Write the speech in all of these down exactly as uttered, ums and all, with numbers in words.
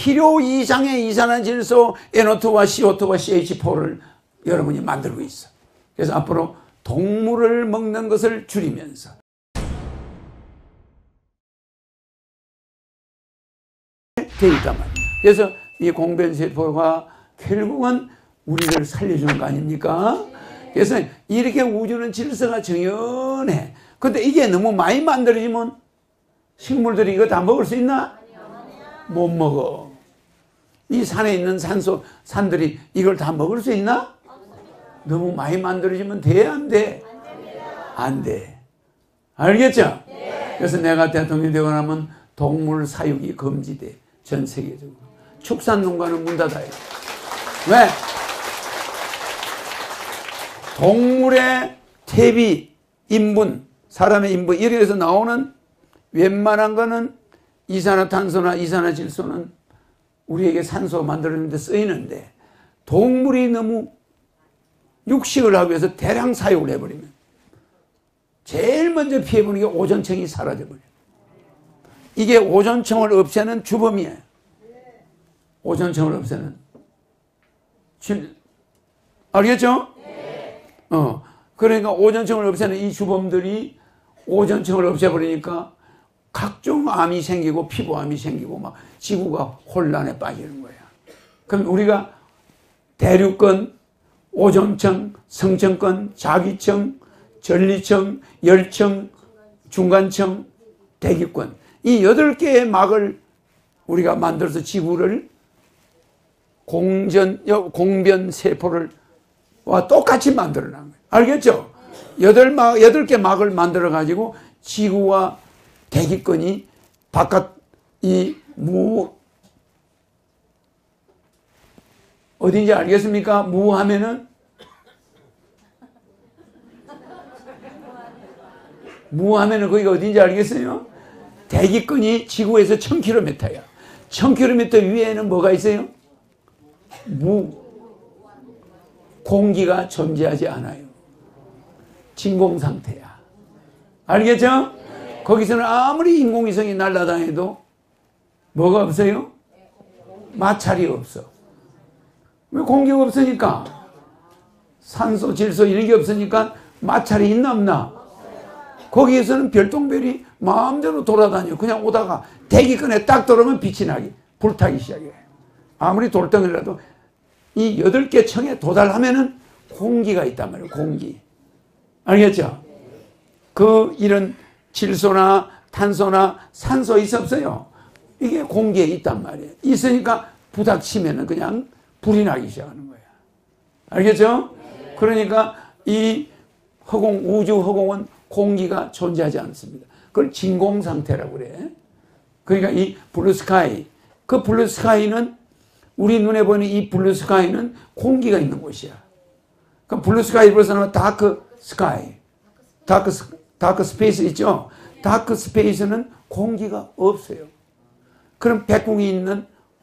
필요 이상의 이산화질소 엔오투와 씨오투와 씨에이치포를 여러분이 만들고 있어. 그래서 앞으로 동물을 먹는 것을 줄이면서 돼 있단 말이에요. 그래서 이 공변세포가 결국은 우리를 살려주는 거 아닙니까? 그래서 이렇게 우주는 질서가 정연해. 근데 이게 너무 많이 만들어지면 식물들이 이거 다 먹을 수 있나? 못 먹어. 이 산에 있는 산소, 산들이 이걸 다 먹을 수 있나? 너무 많이 만들어지면 돼, 안 돼? 안 돼. 알겠죠? 그래서 내가 대통령이 되고 나면 동물 사육이 금지돼. 전 세계적으로. 축산농가는 문 닫아야 돼. 왜? 동물의 퇴비, 인분, 사람의 인분, 이렇게 해서 나오는 웬만한 거는 이산화탄소나 이산화질소는 우리에게 산소 만들어내는 데 쓰이는데, 동물이 너무 육식을 하기 위해서 대량 사육을 해버리면 제일 먼저 피해보는 게 오존층이 사라져버려요. 이게 오존층을 없애는 주범이에요. 오존층을 없애는. 알겠죠? 어. 그러니까 오존층을 없애는 이 주범들이 오존층을 없애버리니까 각종 암이 생기고 피부암이 생기고 막 지구가 혼란에 빠지는 거야. 그럼 우리가 대류권, 오존층, 성층권, 자기층, 전리층, 열층, 중간층, 대기권, 이 여덟 개의 막을 우리가 만들어서 지구를 공전, 공변 세포를 와 똑같이 만들어 놓은 거예요. 알겠죠? 여덟 막, 여덟 개 막을 만들어 가지고 지구와 대기권이 바깥 이 무, 어딘지 알겠습니까? 무 하면은 무 하면은 거기가 어딘지 알겠어요? 대기권이 지구에서 천 킬로미터야. 천 킬로미터 위에는 뭐가 있어요? 무. 공기가 존재하지 않아요. 진공 상태야. 알겠죠? 거기서는 아무리 인공위성이 날아다녀도 뭐가 없어요? 마찰이 없어. 왜? 공기가 없으니까. 산소, 질소 이런 게 없으니까 마찰이 있나 없나? 거기에서는 별똥별이 마음대로 돌아다녀. 그냥 오다가 대기권에 딱 들어오면 빛이 나기, 불타기 시작해. 아무리 돌덩이라도 이 여덟 개 층에 도달하면은 공기가 있단 말이에요. 공기. 알겠죠? 그 이런 질소나 탄소나 산소 있어 없어요? 이게 공기에 있단 말이에요. 있으니까 부닥치면은 그냥 불이 나기 시작하는 거야. 알겠죠? 그러니까 이 허공, 우주 허공은 공기가 존재하지 않습니다. 그걸 진공 상태라고 그래. 그러니까 이 블루스카이, 그 블루스카이는 우리 눈에 보이는 이 블루스카이는 공기가 있는 곳이야. 그럼 블루스카이 벌써는 다크 스카이, 다크, 다크 스페이스 있죠? 다크 스페이스는 공기가 없어요. 그럼 백궁이 있는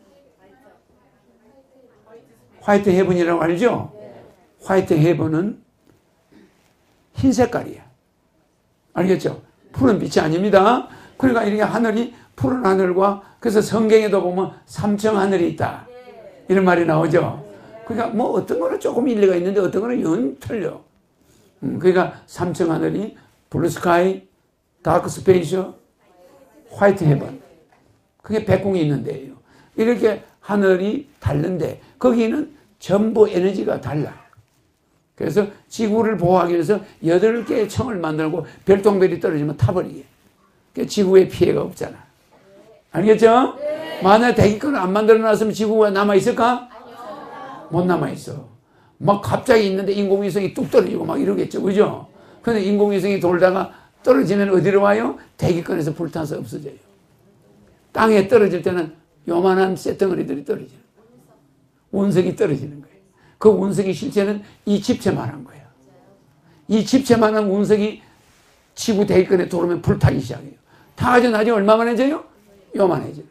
화이트 헤븐이라고 알죠? 화이트 헤븐은 흰 색깔이야. 알겠죠? 푸른 빛이 아닙니다. 그러니까 이렇게 하늘이 푸른 하늘과, 그래서 성경에도 보면 삼층 하늘이 있다, 이런 말이 나오죠. 그러니까 뭐 어떤 거는 조금 일리가 있는데 어떤 거는 연 틀려. 음, 그러니까 삼층 하늘이 블루스카이, 다크 스페이스, 화이트 헤븐. 그게 백궁이 있는 데예요. 이렇게 하늘이 다른데 거기는 전부 에너지가 달라. 그래서 지구를 보호하기 위해서 여덟 개의 층을 만들고 별똥별이 떨어지면 타버리게. 그러니까 지구에 피해가 없잖아. 알겠죠? 네. 만약 대기권을 안 만들어 놨으면 지구가 남아있을까? 아니요. 못 남아있어. 막 갑자기 있는데 인공위성이 뚝 떨어지고 막 이러겠죠. 그죠? 근데 인공위성이 돌다가 떨어지면 어디로 와요? 대기권에서 불타서 없어져요. 땅에 떨어질 때는 요만한 쇳덩어리들이 떨어지는 거예요. 운석이 떨어지는 거예요. 그 운석이 실제는 이 집채만한 거예요. 이 집채만한 운석이 지구 대기권에 들어오면 불타기 시작해요. 타가지고 나중에 얼마만해져요? 요만해져요.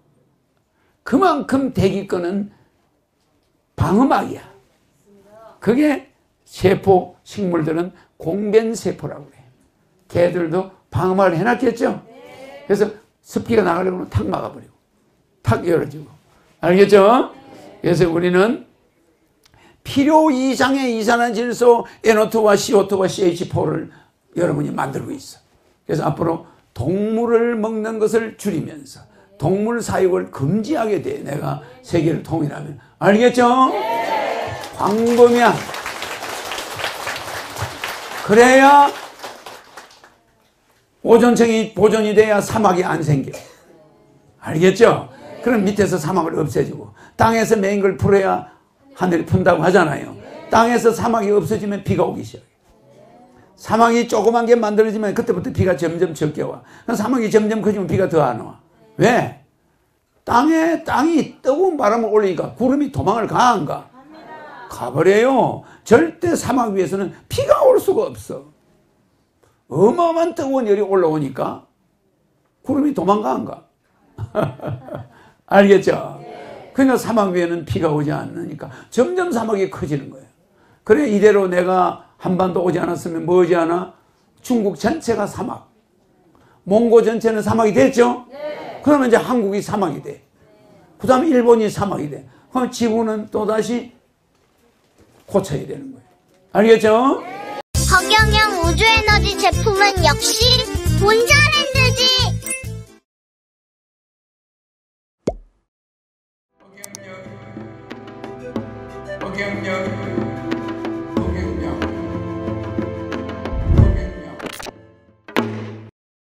그만큼 대기권은 방음막이야. 그게 세포, 식물들은 공변세포라고 그래요. 개들도 방음막을 해놨겠죠? 그래서 습기가 나가려고 하면 탁 막아버리고 탁 열어주고, 알겠죠? 그래서 우리는 필요 이상의 이산화질소 엔 오 투와 씨 오 투와 씨 에이치 포를 여러분이 만들고 있어. 그래서 앞으로 동물을 먹는 것을 줄이면서 동물 사육을 금지하게 돼. 내가 세계를 통일하면. 알겠죠? 네. 광범위한. 그래야 오존층이 보존이 돼야 사막이 안 생겨. 알겠죠? 네. 그럼 밑에서 사막을 없애주고 땅에서 메인 걸 풀어야 하늘이 푼다고 하잖아요. 네. 땅에서 사막이 없어지면 비가 오기 시작해. 사막이 조그만 게 만들어지면 그때부터 비가 점점 적게 와. 사막이 점점 커지면 비가 더 안 와. 왜? 땅에, 땅이 뜨거운 바람을 올리니까 구름이 도망을 가, 안 가? 가버려요. 절대 사막 위에서는 비가 올 수가 없어. 어마어마한 뜨거운 열이 올라오니까 구름이 도망가, 안 가? 알겠죠? 그러니까 사막 위에는 비가 오지 않으니까 점점 사막이 커지는 거예요. 그래, 이대로 내가 한반도 오지 않았으면 뭐 오지 않아? 중국 전체가 사막. 몽고 전체는 사막이 됐죠? 네. 그러면 이제 한국이 사막이 돼. 그 다음에 일본이 사막이 돼. 그럼 지구는 또다시 고쳐야 되는 거예요. 알겠죠? 네. 허경영 우주에너지 제품은 역시 본자랜드지. 허경영, 허경영.